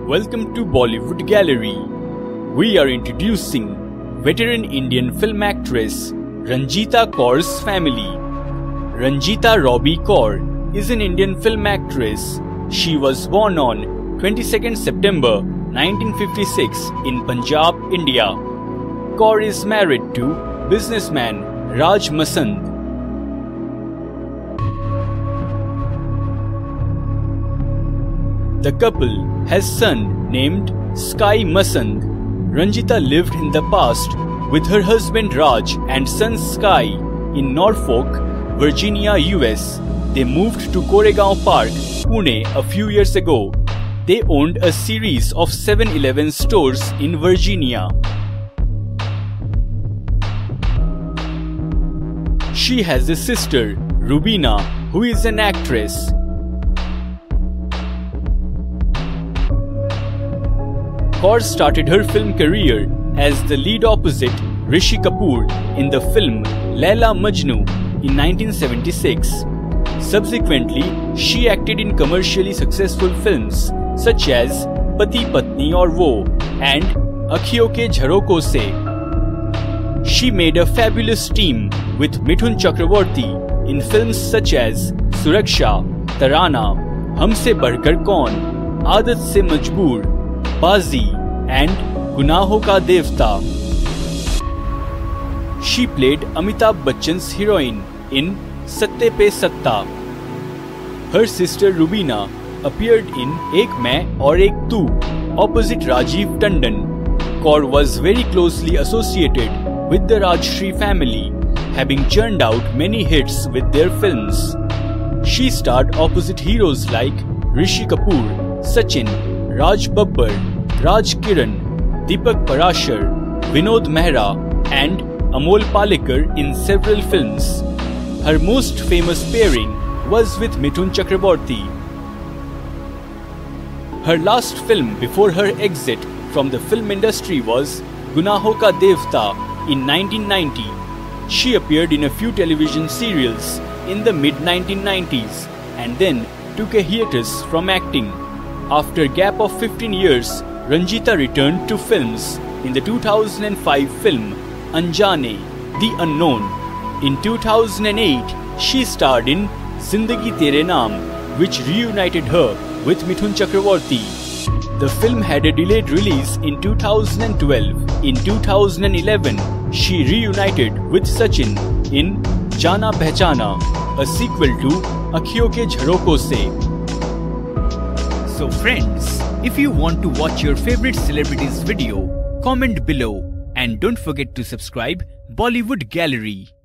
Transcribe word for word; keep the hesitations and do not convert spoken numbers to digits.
Welcome to Bollywood Gallery. We are introducing veteran Indian film actress Ranjita Kaur's family. Ranjita Robbie Kaur is an Indian film actress. She was born on twenty-second September nineteen fifty-six in Punjab, India. Kaur is married to businessman Raj Masand. The couple has son named Sky Masand. Ranjita lived in the past with her husband Raj and son Sky in Norfolk, Virginia, U S. They moved to Koregaon Park, Pune a few years ago. They owned a series of seven eleven stores in Virginia. She has a sister, Rubina, who is an actress. Kaur started her film career as the lead opposite Rishi Kapoor in the film Laila Majnu in nineteen seventy-six. Subsequently, she acted in commercially successful films such as Pati Patni Aur Wo and Akhiyon Ke Jharokon Se. She made a fabulous team with Mithun Chakraborty in films such as Suraksha, Tarana, Humse Badhkar Kaun, Aadat Se Majboor, Baazi and Gunahon Ka Devta. She played Amitabh Bachchan's heroine in Satte Pe Satta. Her sister Rubina appeared in Ek Main Aur Ek Tu opposite Rajiv Tandon. Kaur was very closely associated with the Rajshri family, having churned out many hits with their films. She starred opposite heroes like Rishi Kapoor, Sachin, Raj Babbar, Raj Kiran, Deepak Parashar, Vinod Mehra and Amol Palekar in several films. Her most famous pairing was with Mithun Chakraborty. Her last film before her exit from the film industry was Gunahon Ka Devta in nineteen ninety. She appeared in a few television serials in the mid nineteen nineties and then took a hiatus from acting. After a gap of fifteen years, Ranjita returned to films in the two thousand five film Anjane, The Unknown. In two thousand eight, she starred in Zindagi Tere Naam, which reunited her with Mithun Chakraborty. The film had a delayed release in two thousand twelve. In two thousand eleven, she reunited with Sachin in Jana Pehchana, a sequel to Akhiyon Ke Jharokon Se. So friends, if you want to watch your favorite celebrities video, comment below and don't forget to subscribe Bollywood Gallery.